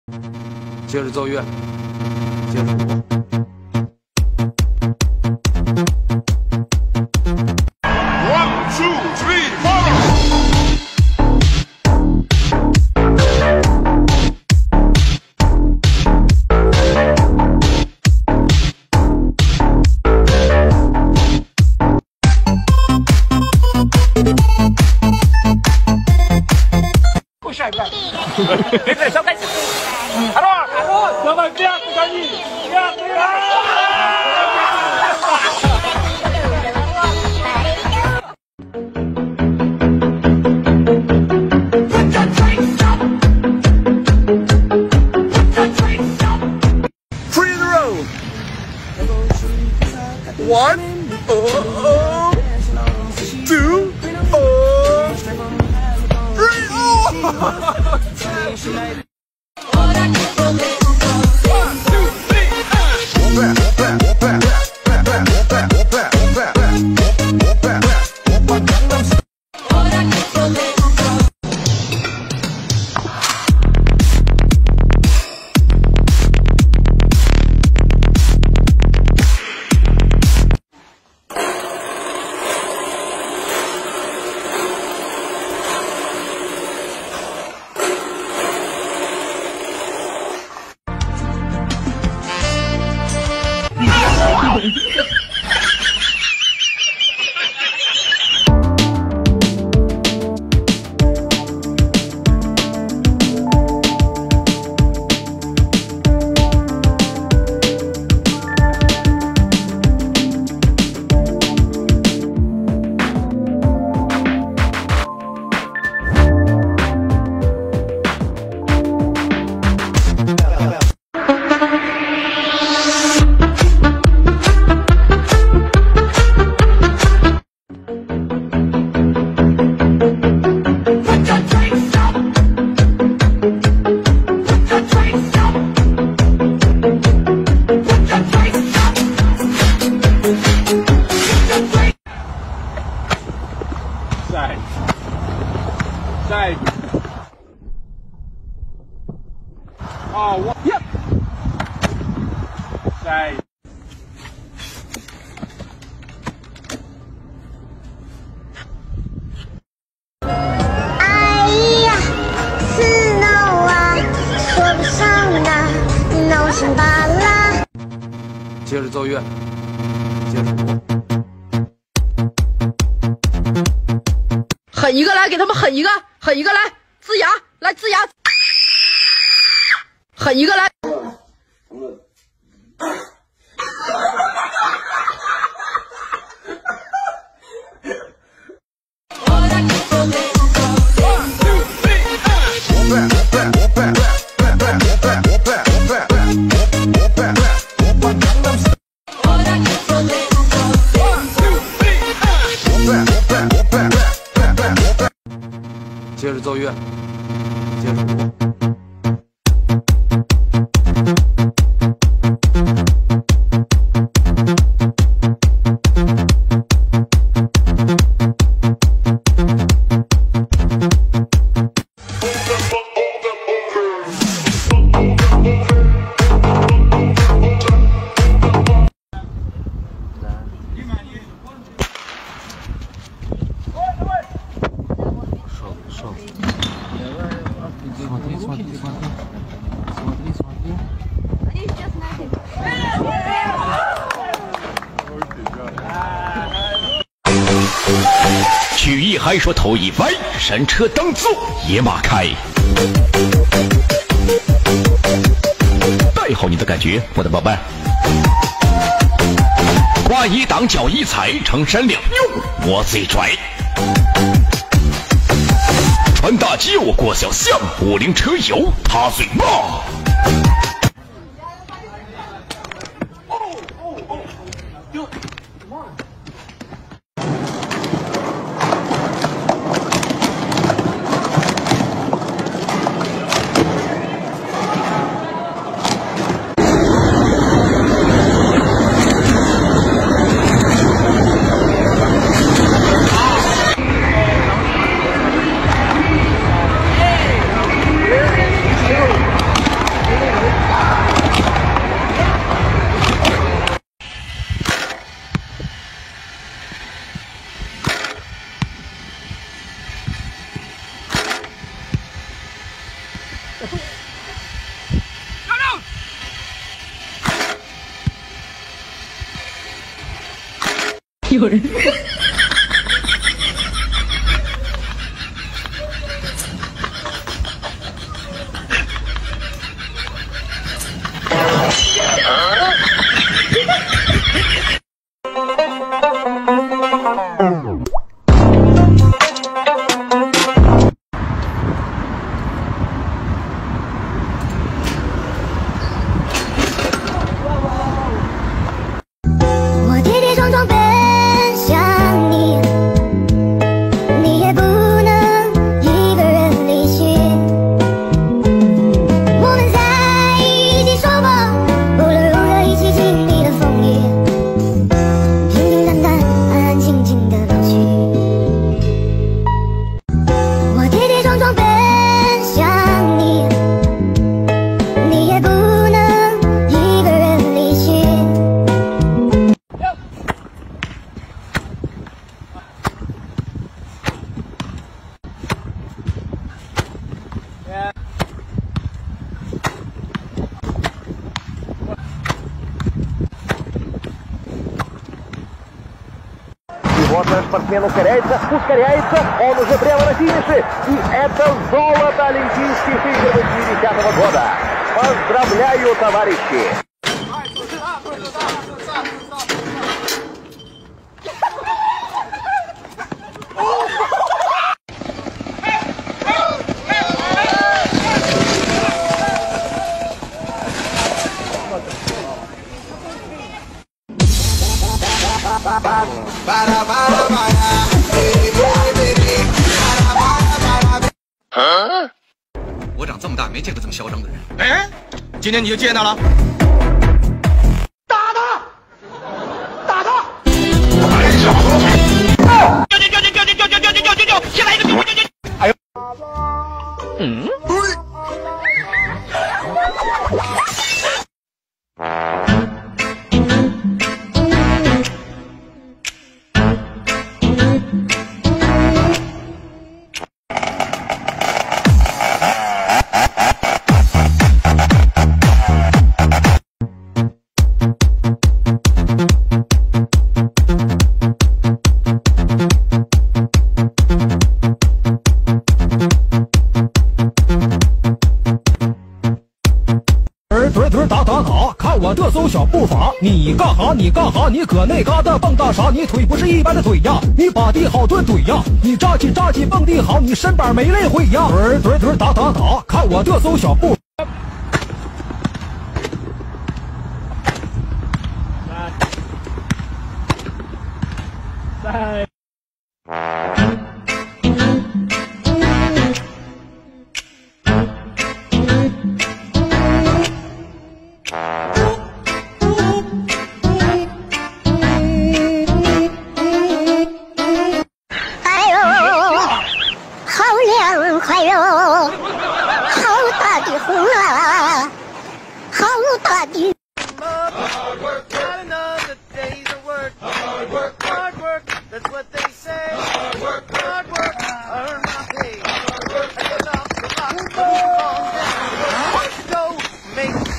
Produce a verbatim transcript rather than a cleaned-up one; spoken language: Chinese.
接着奏乐，接着舞。 别再小开始。阿罗，阿罗，老板不要不赶紧，不要不要。Free the road. One, oh, two, oh, three, oh. Side. Side. Oh, what? Yep. Side. 哎呀，是闹啊，说不上啊，闹心罢了。 接着奏乐，接着舞。 狠一个来，给他们狠一个，狠一个来，呲牙，来呲牙，狠一个来。 接着奏乐，接着舞。 Смотри, смотри, смотри. Смотри, смотри. 曲艺还说头一歪，山车当坐，野马开。带好你的感觉，我的宝贝。胯一挡，脚一踩，成山两用，我最拽。 穿大街我过小巷，五菱车友他最骂。 有人。 Босса спортсмен ускоряется, ускоряется, он уже прямо на финише. И это золото Олимпийских игр восьмидесятого года. Поздравляю, товарищи! 啊！我长这么大没见过这么嚣张的人。 哎，今天你就见到了。 打他！打他！ 掉掉掉掉掉掉掉掉掉掉掉！先来一个掉掉掉！哎呦！嗯。 腿腿打打打，看我这艘小步伐！你干哈？你干哈？你搁那嘎达蹦跶啥？你腿不是一般的腿呀！你把地好蹲腿呀！你扎起扎起蹦地好，你身板没累会呀！腿腿腿打打打，看我这艘小步。 三。 快哟，好大的风啊，好大的。Hard work, not another day's of work. Hard work, hard work, that's what they say. Hard work, hard work, earn my pay. Hard work, I get off the box, move on down. Let's go, make